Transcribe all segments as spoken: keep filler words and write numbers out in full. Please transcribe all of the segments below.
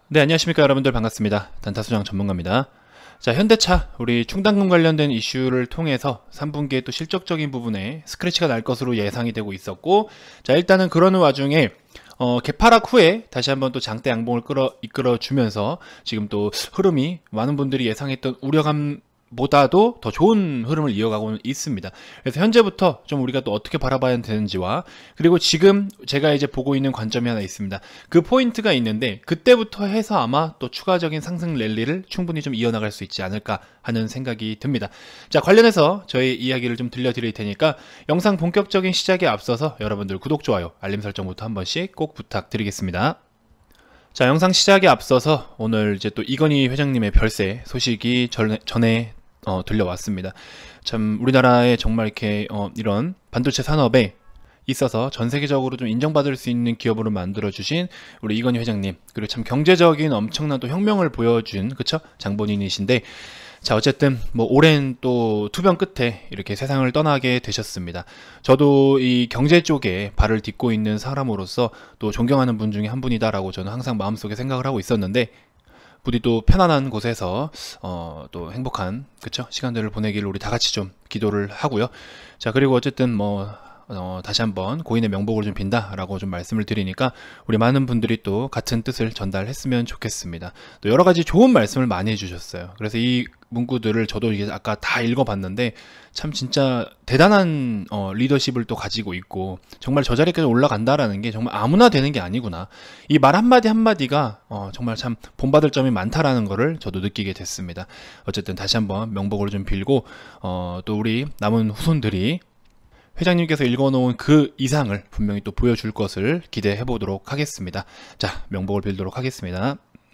네, 안녕하십니까 여러분들, 반갑습니다. 단타수장 전문가입니다. 자, 현대차 우리 충당금 관련된 이슈를 통해서 삼 분기에 또 실적적인 부분에 스크래치가 날 것으로 예상이 되고 있었고, 자 일단은 그러는 와중에 어, 개파락 후에 다시 한번 또 장대 양봉을 끌어 이끌어 주면서 지금 또 흐름이 많은 분들이 예상했던 우려감 보다도 더 좋은 흐름을 이어가고 있습니다. 그래서 현재부터 좀 우리가 또 어떻게 바라봐야 되는지와, 그리고 지금 제가 이제 보고 있는 관점이 하나 있습니다. 그 포인트가 있는데 그때부터 해서 아마 또 추가적인 상승 랠리를 충분히 좀 이어나갈 수 있지 않을까 하는 생각이 듭니다. 자, 관련해서 저희 이야기를 좀 들려드릴 테니까 영상 본격적인 시작에 앞서서 여러분들 구독, 좋아요, 알림 설정부터 한 번씩 꼭 부탁드리겠습니다. 자, 영상 시작에 앞서서 오늘 이제 또 이건희 회장님의 별세 소식이 전에, 전에 어, 들려왔습니다. 참 우리나라에 정말 이렇게 어, 이런 반도체 산업에 있어서 전 세계적으로 좀 인정받을 수 있는 기업으로 만들어주신 우리 이건희 회장님, 그리고 참 경제적인 엄청난 또 혁명을 보여준, 그쵸? 장본인이신데, 자 어쨌든 뭐 오랜 또 투병 끝에 이렇게 세상을 떠나게 되셨습니다. 저도 이 경제 쪽에 발을 딛고 있는 사람으로서 또 존경하는 분 중에 한 분이다라고 저는 항상 마음속에 생각을 하고 있었는데, 부디 또 편안한 곳에서 어, 또 행복한 그쵸 시간들을 보내기를 우리 다 같이 좀 기도를 하고요. 자, 그리고 어쨌든 뭐 어, 다시 한번 고인의 명복을 좀 빈다라고 좀 말씀을 드리니까 우리 많은 분들이 또 같은 뜻을 전달했으면 좋겠습니다. 또 여러 가지 좋은 말씀을 많이 해주셨어요. 그래서 이 문구들을 저도 이게 아까 다 읽어봤는데 참 진짜 대단한 어, 리더십을 또 가지고 있고, 정말 저 자리까지 올라간다라는 게 정말 아무나 되는 게 아니구나, 이 말 한마디 한마디가 어, 정말 참 본받을 점이 많다라는 거를 저도 느끼게 됐습니다. 어쨌든 다시 한번 명복을 좀 빌고 어, 또 우리 남은 후손들이 회장님께서 읽어놓은 그 이상을 분명히 또 보여줄 것을 기대해 보도록 하겠습니다. 자, 명복을 빌도록 하겠습니다.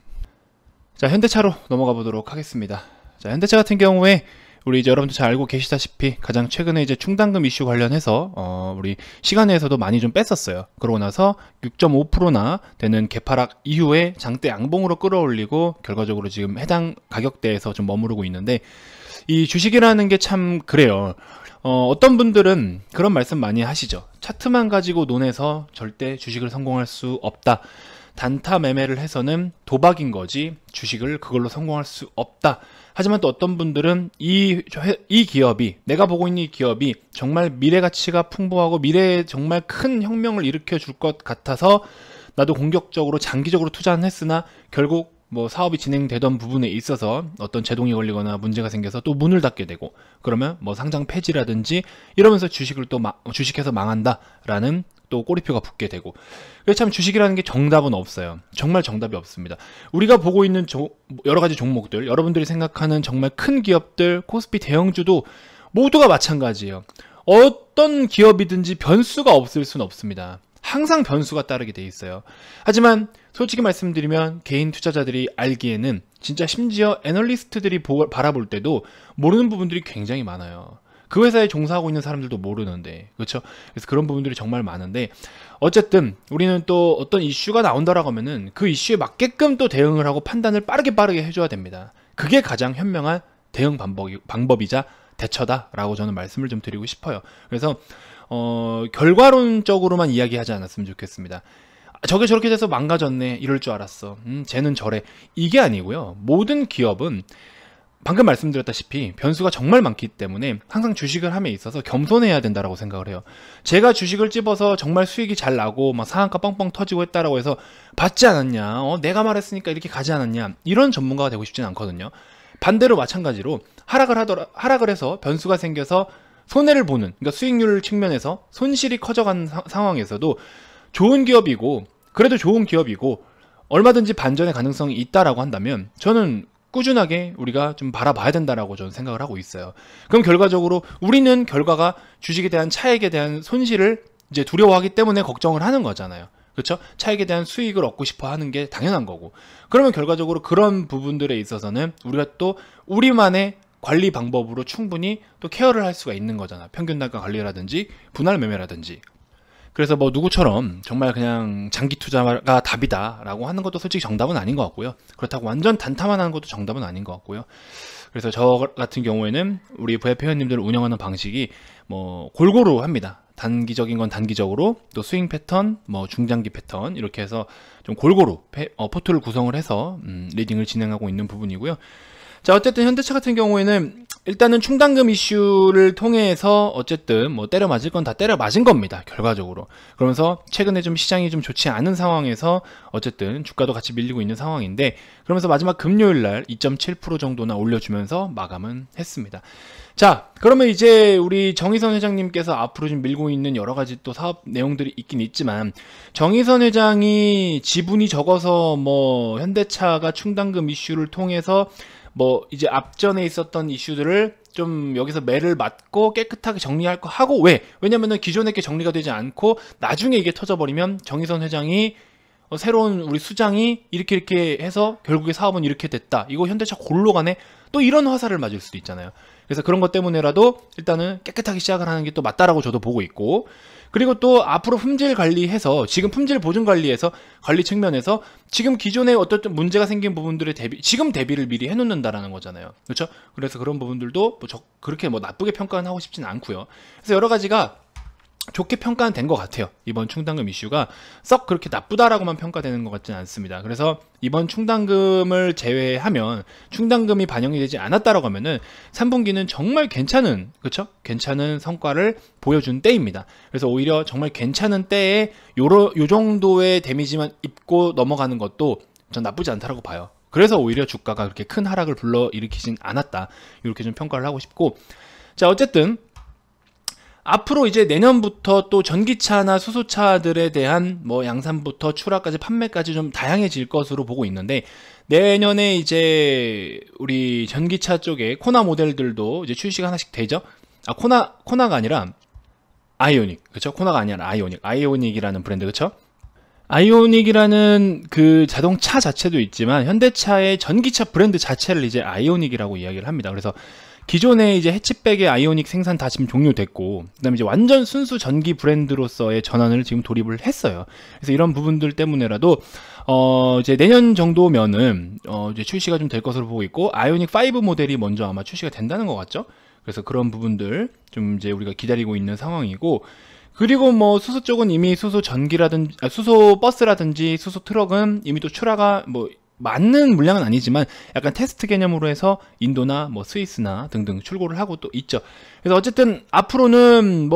자, 현대차로 넘어가 보도록 하겠습니다. 자, 현대차 같은 경우에 우리 이제 여러분들 잘 알고 계시다시피 가장 최근에 이제 충당금 이슈 관련해서 어 우리 시간에서도 많이 좀 뺐었어요. 그러고 나서 육 점 오 퍼센트나 되는 개파락 이후에 장대 양봉으로 끌어올리고 결과적으로 지금 해당 가격대에서 좀 머무르고 있는데, 이 주식이라는 게 참 그래요. 어, 어떤 분들은 그런 말씀 많이 하시죠. 차트만 가지고 논해서 절대 주식을 성공할 수 없다. 단타 매매를 해서는 도박인 거지 주식을 그걸로 성공할 수 없다. 하지만 또 어떤 분들은 이, 이 기업이, 내가 보고 있는 이 기업이 정말 미래 가치가 풍부하고 미래에 정말 큰 혁명을 일으켜 줄 것 같아서 나도 공격적으로 장기적으로 투자는 했으나 결국 뭐 사업이 진행되던 부분에 있어서 어떤 제동이 걸리거나 문제가 생겨서 또 문을 닫게 되고, 그러면 뭐 상장 폐지라든지 이러면서 주식을 또 마, 주식해서 망한다라는 또 꼬리표가 붙게 되고. 그래서 참 주식이라는 게 정답은 없어요. 정말 정답이 없습니다. 우리가 보고 있는 조, 여러 가지 종목들, 여러분들이 생각하는 정말 큰 기업들, 코스피 대형주도 모두가 마찬가지예요. 어떤 기업이든지 변수가 없을 수는 없습니다. 항상 변수가 따르게 돼 있어요. 하지만 솔직히 말씀드리면 개인 투자자들이 알기에는 진짜 심지어 애널리스트들이 보, 바라볼 때도 모르는 부분들이 굉장히 많아요. 그 회사에 종사하고 있는 사람들도 모르는데, 그렇죠? 그래서 그런 부분들이 정말 많은데, 어쨌든 우리는 또 어떤 이슈가 나온다라고 하면은 그 이슈에 맞게끔 또 대응을 하고 판단을 빠르게 빠르게 해줘야 됩니다. 그게 가장 현명한 대응 방법이, 방법이자 대처다라고 저는 말씀을 좀 드리고 싶어요. 그래서 어, 결과론적으로만 이야기하지 않았으면 좋겠습니다. 저게 저렇게 돼서 망가졌네, 이럴 줄 알았어, 음, 쟤는 저래, 이게 아니고요. 모든 기업은 방금 말씀드렸다시피 변수가 정말 많기 때문에 항상 주식을 함에 있어서 겸손해야 된다라고 생각을 해요. 제가 주식을 찝어서 정말 수익이 잘 나고 막 상한가 뻥뻥 터지고 했다라고 해서 받지 않았냐, 어, 내가 말했으니까 이렇게 가지 않았냐, 이런 전문가가 되고 싶지는 않거든요. 반대로 마찬가지로 하락을 하더라, 하락을 해서 변수가 생겨서 손해를 보는, 그러니까 수익률 측면에서 손실이 커져가는 사, 상황에서도 좋은 기업이고, 그래도 좋은 기업이고 얼마든지 반전의 가능성이 있다라고 한다면 저는 꾸준하게 우리가 좀 바라봐야 된다라고 저는 생각을 하고 있어요. 그럼 결과적으로 우리는 결과가 주식에 대한 차익에 대한 손실을 이제 두려워하기 때문에 걱정을 하는 거잖아요. 그렇죠? 차익에 대한 수익을 얻고 싶어 하는 게 당연한 거고. 그러면 결과적으로 그런 부분들에 있어서는 우리가 또 우리만의 관리 방법으로 충분히 또 케어를 할 수가 있는 거잖아. 평균 단가 관리라든지 분할 매매라든지. 그래서 뭐 누구처럼 정말 그냥 장기 투자가 답이다 라고 하는 것도 솔직히 정답은 아닌 것 같고요. 그렇다고 완전 단타만 하는 것도 정답은 아닌 것 같고요. 그래서 저 같은 경우에는 우리 브이아이피 회원님들을 운영하는 방식이 뭐 골고루 합니다. 단기적인 건 단기적으로, 또 스윙 패턴, 뭐 중장기 패턴 이렇게 해서 좀 골고루 페, 어, 포트를 구성을 해서 음, 리딩을 진행하고 있는 부분이고요. 자, 어쨌든 현대차 같은 경우에는 일단은 충당금 이슈를 통해서 어쨌든 뭐 때려 맞을 건 다 때려 맞은 겁니다, 결과적으로. 그러면서 최근에 좀 시장이 좀 좋지 않은 상황에서 어쨌든 주가도 같이 밀리고 있는 상황인데, 그러면서 마지막 금요일 날 이 점 칠 퍼센트 정도나 올려주면서 마감은 했습니다. 자, 그러면 이제 우리 정의선 회장님께서 앞으로 좀 밀고 있는 여러 가지 또 사업 내용들이 있긴 있지만, 정의선 회장이 지분이 적어서 뭐 현대차가 충당금 이슈를 통해서 뭐 이제 앞전에 있었던 이슈들을 좀 여기서 매를 맞고 깨끗하게 정리할 거 하고, 왜? 왜냐면은 기존에 게 정리가 되지 않고 나중에 이게 터져버리면 정의선 회장이 어, 새로운 우리 수장이 이렇게 이렇게 해서 결국에 사업은 이렇게 됐다, 이거 현대차 골로 가네, 또 이런 화살을 맞을 수도 있잖아요. 그래서 그런 것 때문에라도 일단은 깨끗하게 시작을 하는 게 또 맞다라고 저도 보고 있고, 그리고 또 앞으로 품질 관리해서, 지금 품질 보증 관리에서 관리 측면에서 지금 기존에 어떤 문제가 생긴 부분들의 대비, 지금 대비를 미리 해놓는다라는 거잖아요. 그렇죠? 그래서 그런 부분들도 뭐 저, 그렇게 뭐 나쁘게 평가는 하고 싶지는 않고요. 그래서 여러 가지가 좋게 평가는 된 것 같아요. 이번 충당금 이슈가 썩 그렇게 나쁘다라고만 평가되는 것 같지는 않습니다. 그래서 이번 충당금을 제외하면, 충당금이 반영이 되지 않았다라고 하면은 삼 분기는 정말 괜찮은, 그렇죠? 괜찮은 성과를 보여준 때입니다. 그래서 오히려 정말 괜찮은 때에 요러, 요 정도의 데미지만 입고 넘어가는 것도 전 나쁘지 않다라고 봐요. 그래서 오히려 주가가 그렇게 큰 하락을 불러일으키진 않았다, 이렇게 좀 평가를 하고 싶고, 자, 어쨌든 앞으로 이제 내년부터 또 전기차나 수소차들에 대한 뭐 양산부터 출하까지 판매까지 좀 다양해질 것으로 보고 있는데, 내년에 이제 우리 전기차 쪽에 코나 모델들도 이제 출시가 하나씩 되죠. 아, 코나, 코나가 아니라 아이오닉, 그쵸? 코나가 아니라 아이오닉, 아이오닉이라는 브랜드, 그쵸? 아이오닉이라는 그 자동차 자체도 있지만 현대차의 전기차 브랜드 자체를 이제 아이오닉이라고 이야기를 합니다. 그래서 기존에 이제 해치백의 아이오닉 생산 다 지금 종료됐고, 그 다음에 이제 완전 순수 전기 브랜드로서의 전환을 지금 돌입을 했어요. 그래서 이런 부분들 때문에라도, 어, 이제 내년 정도면은, 어, 이제 출시가 좀 될 것으로 보고 있고, 아이오닉 오 모델이 먼저 아마 출시가 된다는 것 같죠? 그래서 그런 부분들 좀 이제 우리가 기다리고 있는 상황이고, 그리고 뭐 수소 쪽은 이미 수소 전기라든지, 아, 수소 버스라든지 수소 트럭은 이미 또 출하가 뭐, 맞는 물량은 아니지만 약간 테스트 개념으로 해서 인도나 뭐 스위스나 등등 출고를 하고 또 있죠. 그래서 어쨌든 앞으로는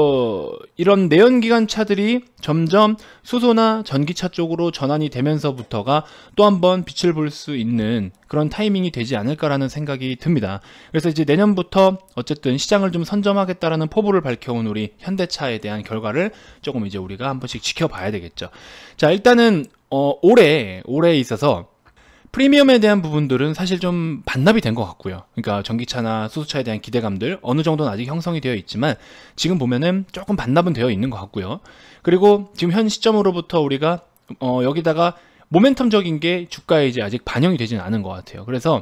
뭐 이런 내연기관 차들이 점점 수소나 전기차 쪽으로 전환이 되면서부터가 또 한번 빛을 볼 수 있는 그런 타이밍이 되지 않을까라는 생각이 듭니다. 그래서 이제 내년부터 어쨌든 시장을 좀 선점하겠다라는 포부를 밝혀온 우리 현대차에 대한 결과를 조금 이제 우리가 한 번씩 지켜봐야 되겠죠. 자, 일단은 어, 올해, 올해에 있어서 프리미엄에 대한 부분들은 사실 좀 반납이 된 것 같고요. 그러니까 전기차나 수소차에 대한 기대감들 어느 정도는 아직 형성이 되어 있지만 지금 보면은 조금 반납은 되어 있는 것 같고요. 그리고 지금 현 시점으로부터 우리가 어, 여기다가 모멘텀적인 게 주가에 이제 아직 반영이 되지는 않은 것 같아요. 그래서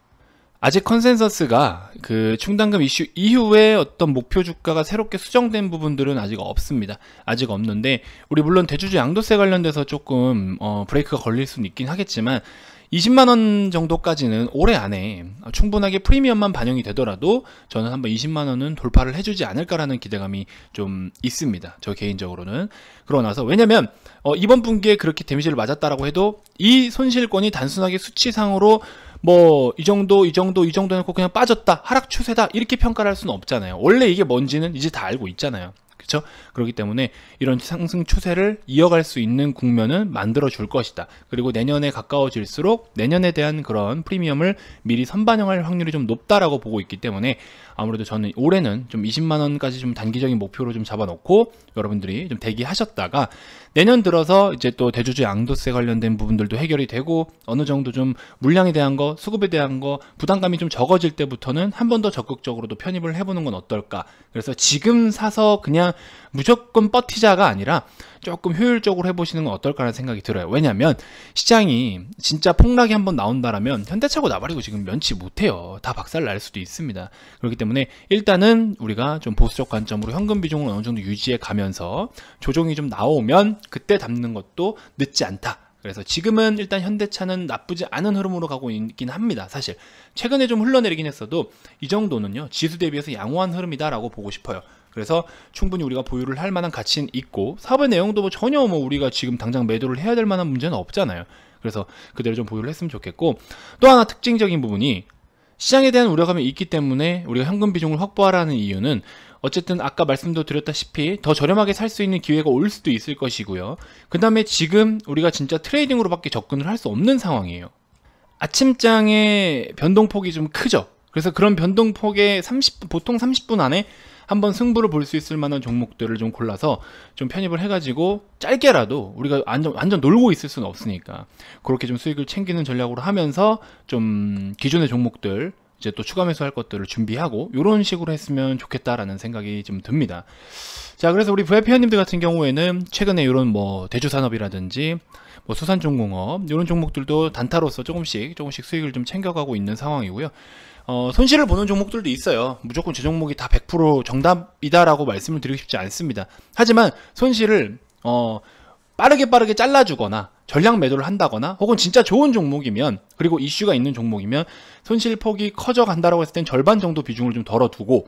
아직 컨센서스가 그 충당금 이슈 이후에 어떤 목표 주가가 새롭게 수정된 부분들은 아직 없습니다. 아직 없는데, 우리 물론 대주주 양도세 관련돼서 조금 어, 브레이크가 걸릴 수는 있긴 하겠지만 이십만 원 정도까지는 올해 안에 충분하게 프리미엄만 반영이 되더라도 저는 한번 이십만 원은 돌파를 해주지 않을까라는 기대감이 좀 있습니다. 저 개인적으로는. 그러고 나서, 왜냐면 어, 이번 분기에 그렇게 데미지를 맞았다라고 해도 이 손실권이 단순하게 수치상으로 뭐 이 정도 이 정도 이 정도 해놓고 그냥 빠졌다, 하락 추세다, 이렇게 평가를 할 수는 없잖아요. 원래 이게 뭔지는 이제 다 알고 있잖아요. 그렇죠? 그렇기 때문에 이런 상승 추세를 이어갈 수 있는 국면은 만들어 줄 것이다. 그리고 내년에 가까워질수록 내년에 대한 그런 프리미엄을 미리 선반영할 확률이 좀 높다라고 보고 있기 때문에 아무래도 저는 올해는 좀 이십만 원까지 좀 단기적인 목표로 좀 잡아놓고 여러분들이 좀 대기하셨다가 내년 들어서 이제 또 대주주 양도세 관련된 부분들도 해결이 되고 어느 정도 좀 물량에 대한 거, 수급에 대한 거 부담감이 좀 적어질 때부터는 한 번 더 적극적으로도 편입을 해보는 건 어떨까. 그래서 지금 사서 그냥 무조건 버티자가 아니라 조금 효율적으로 해보시는 건 어떨까라는 생각이 들어요. 왜냐면 시장이 진짜 폭락이 한번 나온다라면 현대차고 나발이고 지금 면치 못해요. 다 박살 날 수도 있습니다. 그렇기 때문에 일단은 우리가 좀 보수적 관점으로 현금 비중을 어느 정도 유지해 가면서 조정이 좀 나오면 그때 담는 것도 늦지 않다. 그래서 지금은 일단 현대차는 나쁘지 않은 흐름으로 가고 있긴 합니다. 사실 최근에 좀 흘러내리긴 했어도 이 정도는요 지수 대비해서 양호한 흐름이다 라고 보고 싶어요. 그래서 충분히 우리가 보유를 할 만한 가치는 있고 사업의 내용도 뭐 전혀 뭐 우리가 지금 당장 매도를 해야 될 만한 문제는 없잖아요. 그래서 그대로 좀 보유를 했으면 좋겠고, 또 하나 특징적인 부분이 시장에 대한 우려감이 있기 때문에 우리가 현금 비중을 확보하라는 이유는 어쨌든 아까 말씀도 드렸다시피 더 저렴하게 살 수 있는 기회가 올 수도 있을 것이고요. 그 다음에 지금 우리가 진짜 트레이딩으로밖에 접근을 할 수 없는 상황이에요. 아침장의 변동폭이 좀 크죠. 그래서 그런 변동폭에 삼십 분, 보통 삼십 분 안에 한번 승부를 볼 수 있을 만한 종목들을 좀 골라서 좀 편입을 해가지고 짧게라도 우리가 완전, 완전 놀고 있을 수는 없으니까 그렇게 좀 수익을 챙기는 전략으로 하면서 좀 기존의 종목들 이제 또 추가 매수할 것들을 준비하고 이런 식으로 했으면 좋겠다라는 생각이 좀 듭니다. 자, 그래서 우리 브이아이피 회원님들 같은 경우에는 최근에 이런 뭐 대주산업이라든지 뭐 수산중공업 이런 종목들도 단타로서 조금씩 조금씩 수익을 좀 챙겨가고 있는 상황이고요. 어, 손실을 보는 종목들도 있어요. 무조건 제 종목이 다 백 퍼센트 정답이다라고 말씀을 드리고 싶지 않습니다. 하지만 손실을 어, 빠르게 빠르게 잘라주거나 전략 매도를 한다거나 혹은 진짜 좋은 종목이면, 그리고 이슈가 있는 종목이면 손실 폭이 커져 간다라고 했을 땐 절반 정도 비중을 좀 덜어두고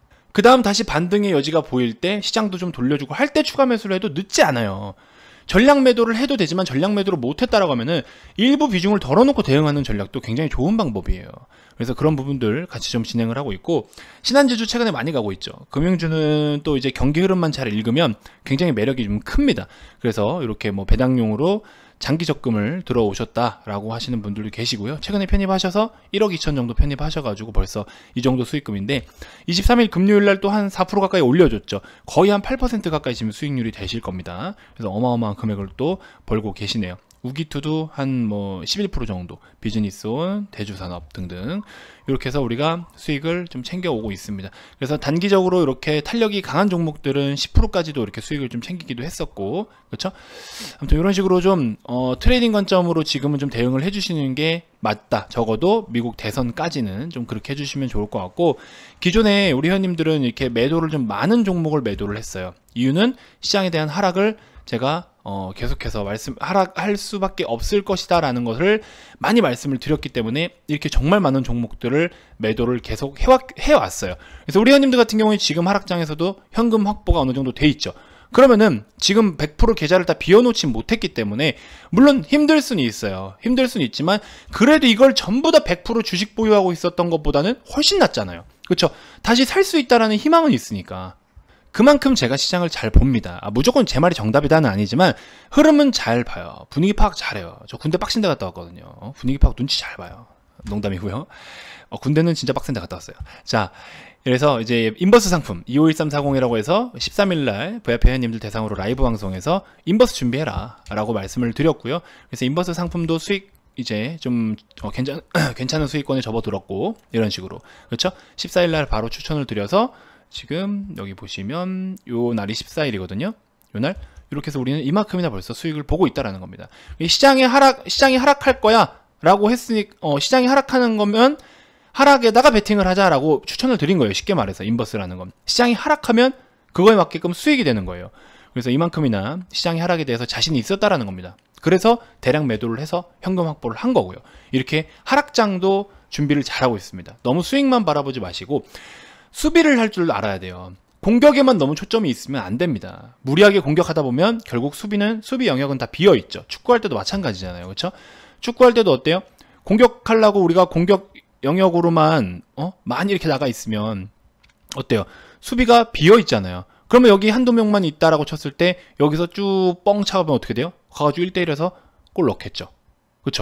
그 다음 다시 반등의 여지가 보일 때 시장도 좀 돌려주고 할 때 추가 매수를 해도 늦지 않아요. 전략 매도를 해도 되지만 전략 매도를 못했다라고 하면은 일부 비중을 덜어놓고 대응하는 전략도 굉장히 좋은 방법이에요. 그래서 그런 부분들 같이 좀 진행을 하고 있고, 신한지주 최근에 많이 가고 있죠. 금융주는 또 이제 경기 흐름만 잘 읽으면 굉장히 매력이 좀 큽니다. 그래서 이렇게 뭐 배당용으로 장기 적금을 들어오셨다라고 하시는 분들도 계시고요. 최근에 편입하셔서 일억 이천 정도 편입하셔가지고 벌써 이 정도 수익금인데, 이십삼 일 금요일날 또 한 사 퍼센트 가까이 올려줬죠. 거의 한 팔 퍼센트 가까이 지금 수익률이 되실 겁니다. 그래서 어마어마한 금액을 또 벌고 계시네요. 우기투도 한 뭐 십일 퍼센트 정도, 비즈니스온, 대주산업 등등 이렇게 해서 우리가 수익을 좀 챙겨오고 있습니다. 그래서 단기적으로 이렇게 탄력이 강한 종목들은 십 퍼센트까지도 이렇게 수익을 좀 챙기기도 했었고, 그렇죠? 아무튼 이런 식으로 좀 어, 트레이딩 관점으로 지금은 좀 대응을 해주시는 게 맞다. 적어도 미국 대선까지는 좀 그렇게 해주시면 좋을 것 같고, 기존에 우리 회원님들은 이렇게 매도를 좀 많은 종목을 매도를 했어요. 이유는 시장에 대한 하락을 제가 어, 계속해서 말씀 하락할 수밖에 없을 것이다 라는 것을 많이 말씀을 드렸기 때문에 이렇게 정말 많은 종목들을 매도를 계속 해왔, 해왔어요. 그래서 우리 회원님들 같은 경우에 지금 하락장에서도 현금 확보가 어느 정도 돼 있죠. 그러면은 지금 백 퍼센트 계좌를 다 비워놓지 못했기 때문에 물론 힘들 수는 있어요. 힘들 수는 있지만 그래도 이걸 전부 다 백 퍼센트 주식 보유하고 있었던 것보다는 훨씬 낫잖아요. 그렇죠? 다시 살 수 있다라는 희망은 있으니까. 그만큼 제가 시장을 잘 봅니다. 아, 무조건 제 말이 정답이다는 아니지만 흐름은 잘 봐요. 분위기 파악 잘해요. 저 군대 빡신 데 갔다 왔거든요. 어? 분위기 파악 눈치 잘 봐요. 농담이고요. 어, 군대는 진짜 빡센 데 갔다 왔어요. 자, 그래서 이제 인버스 상품 이오일삼사공이라고 해서 십삼 일날 브이아이피 회원님들 대상으로 라이브 방송에서 인버스 준비해라 라고 말씀을 드렸고요. 그래서 인버스 상품도 수익 이제 좀 어, 괜찮, 괜찮은 수익권에 접어들었고 이런 식으로, 그렇죠? 십사 일날 바로 추천을 드려서 지금 여기 보시면 요 날이 십사 일이거든요. 요 날 이렇게 해서 우리는 이만큼이나 벌써 수익을 보고 있다라는 겁니다. 시장이 하락 시장이 하락할 거야라고 했으니 어, 시장이 하락하는 거면 하락에다가 베팅을 하자라고 추천을 드린 거예요. 쉽게 말해서 인버스라는 건 시장이 하락하면 그거에 맞게끔 수익이 되는 거예요. 그래서 이만큼이나 시장이 하락에 대해서 자신이 있었다라는 겁니다. 그래서 대량 매도를 해서 현금 확보를 한 거고요. 이렇게 하락장도 준비를 잘하고 있습니다. 너무 수익만 바라보지 마시고 수비를 할 줄 알아야 돼요. 공격에만 너무 초점이 있으면 안 됩니다. 무리하게 공격하다 보면 결국 수비는 수비 영역은 다 비어 있죠. 축구할 때도 마찬가지잖아요. 그렇죠? 축구할 때도 어때요? 공격하려고 우리가 공격 영역으로만 어? 많이 이렇게 나가 있으면 어때요? 수비가 비어 있잖아요. 그러면 여기 한두 명만 있다라고 쳤을 때 여기서 쭉 뻥 차가면 어떻게 돼요? 가가지고 일 대 일에서 골 넣겠죠. 그렇죠?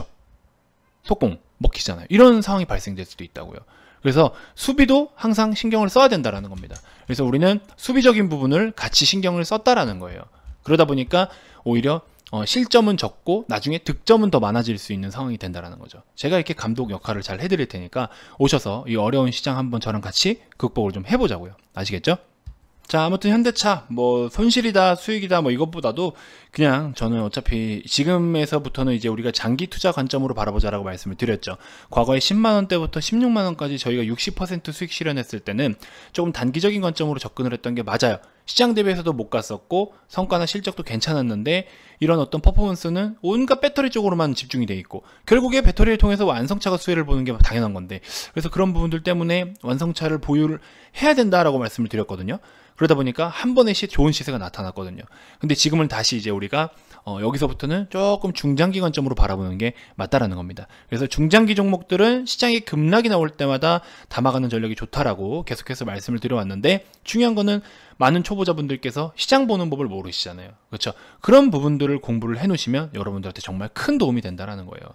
속공 먹히잖아요. 이런 상황이 발생될 수도 있다고요. 그래서 수비도 항상 신경을 써야 된다라는 겁니다. 그래서 우리는 수비적인 부분을 같이 신경을 썼다라는 거예요. 그러다 보니까 오히려 어, 실점은 적고 나중에 득점은 더 많아질 수 있는 상황이 된다라는 거죠. 제가 이렇게 감독 역할을 잘 해드릴 테니까 오셔서 이 어려운 시장 한번 저랑 같이 극복을 좀 해보자고요. 아시겠죠? 자, 아무튼 현대차 뭐 손실이다 수익이다 뭐 이것보다도 그냥 저는 어차피 지금에서부터는 이제 우리가 장기 투자 관점으로 바라보자라고 말씀을 드렸죠. 과거에 십만 원대부터 십육만 원까지 저희가 육십 퍼센트 수익 실현했을 때는 조금 단기적인 관점으로 접근을 했던 게 맞아요. 시장 대비해서도 못 갔었고 성과나 실적도 괜찮았는데 이런 어떤 퍼포먼스는 온갖 배터리 쪽으로만 집중이 돼 있고 결국에 배터리를 통해서 완성차가 수혜를 보는 게 당연한 건데, 그래서 그런 부분들 때문에 완성차를 보유를 해야 된다라고 말씀을 드렸거든요. 그러다 보니까 한 번에 시, 좋은 시세가 나타났거든요. 근데 지금은 다시 이제 우리가 어, 여기서부터는 조금 중장기 관점으로 바라보는 게 맞다라는 겁니다. 그래서 중장기 종목들은 시장이 급락이 나올 때마다 담아가는 전략이 좋다라고 계속해서 말씀을 드려왔는데, 중요한 거는 많은 초보자분들께서 시장 보는 법을 모르시잖아요. 그렇죠? 그런 부분들을 공부를 해놓으시면 여러분들한테 정말 큰 도움이 된다라는 거예요.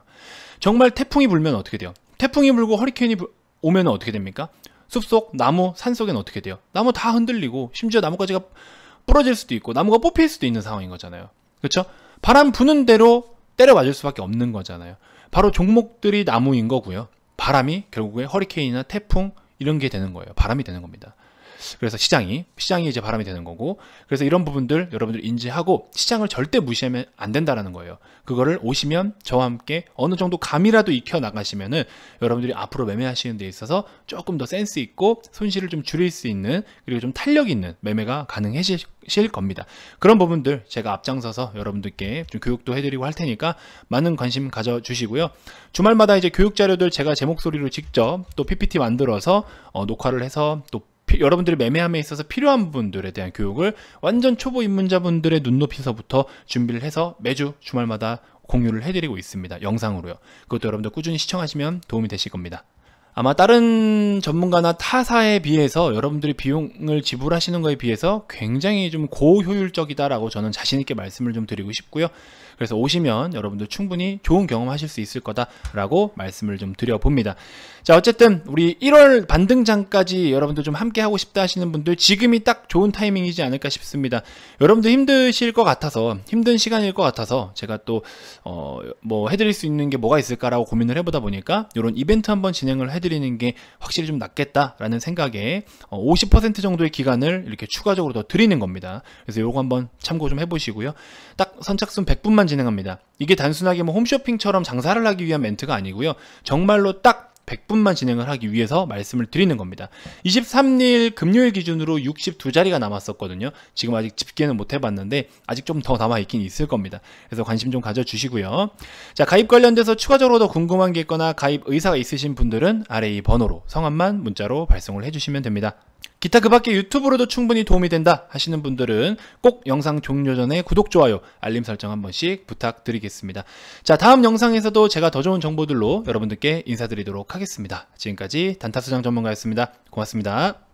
정말 태풍이 불면 어떻게 돼요? 태풍이 불고 허리케인이 불, 오면 어떻게 됩니까? 숲속, 나무, 산속에는 어떻게 돼요? 나무 다 흔들리고 심지어 나뭇가지가 부러질 수도 있고 나무가 뽑힐 수도 있는 상황인 거잖아요. 그렇죠? 바람 부는 대로 때려 맞을 수밖에 없는 거잖아요. 바로 종목들이 나무인 거고요. 바람이 결국에 허리케인이나 태풍 이런 게 되는 거예요. 바람이 되는 겁니다. 그래서 시장이 시장이 이제 바람이 되는 거고, 그래서 이런 부분들 여러분들 인지하고 시장을 절대 무시하면 안 된다라는 거예요. 그거를 오시면 저와 함께 어느 정도 감이라도 익혀 나가시면은 여러분들이 앞으로 매매하시는 데 있어서 조금 더 센스 있고 손실을 좀 줄일 수 있는, 그리고 좀 탄력 있는 매매가 가능해질 겁니다. 그런 부분들 제가 앞장서서 여러분들께 좀 교육도 해드리고 할 테니까 많은 관심 가져주시고요. 주말마다 이제 교육 자료들 제가 제 목소리로 직접 또 피피티 만들어서 어, 녹화를 해서 또 여러분들이 매매함에 있어서 필요한 부분들에 대한 교육을 완전 초보 입문자분들의 눈높이서부터 준비를 해서 매주 주말마다 공유를 해드리고 있습니다. 영상으로요. 그것도 여러분들 꾸준히 시청하시면 도움이 되실 겁니다. 아마 다른 전문가나 타사에 비해서 여러분들이 비용을 지불하시는 거에 비해서 굉장히 좀 고효율적이다라고 저는 자신있게 말씀을 좀 드리고 싶고요. 그래서 오시면 여러분들 충분히 좋은 경험하실 수 있을 거다라고 말씀을 좀 드려봅니다. 자, 어쨌든 우리 일월 반등장까지 여러분들 좀 함께 하고 싶다 하시는 분들 지금이 딱 좋은 타이밍이지 않을까 싶습니다. 여러분들 힘드실 것 같아서, 힘든 시간일 것 같아서 제가 또 어 뭐 해드릴 수 있는 게 뭐가 있을까라고 고민을 해보다 보니까 이런 이벤트 한번 진행을 해드리는 게 확실히 좀 낫겠다라는 생각에 오십 퍼센트 정도의 기간을 이렇게 추가적으로 더 드리는 겁니다. 그래서 요거 한번 참고 좀 해보시고요. 딱 선착순 백 분만 진행합니다. 이게 단순하게 뭐 홈쇼핑처럼 장사를 하기 위한 멘트가 아니고요. 정말로 딱 백 분만 진행을 하기 위해서 말씀을 드리는 겁니다. 이십삼 일 금요일 기준으로 육십이 자리가 남았었거든요. 지금 아직 집계는 못 해봤는데 아직 좀 더 남아있긴 있을 겁니다. 그래서 관심 좀 가져주시고요. 자, 가입 관련돼서 추가적으로 더 궁금한 게 있거나 가입 의사가 있으신 분들은 아래 이 번호로 성함만 문자로 발송을 해주시면 됩니다. 기타 그 밖에 유튜브로도 충분히 도움이 된다 하시는 분들은 꼭 영상 종료 전에 구독, 좋아요, 알림 설정 한 번씩 부탁드리겠습니다. 자, 다음 영상에서도 제가 더 좋은 정보들로 여러분들께 인사드리도록 하겠습니다. 지금까지 단타수장 전문가였습니다. 고맙습니다.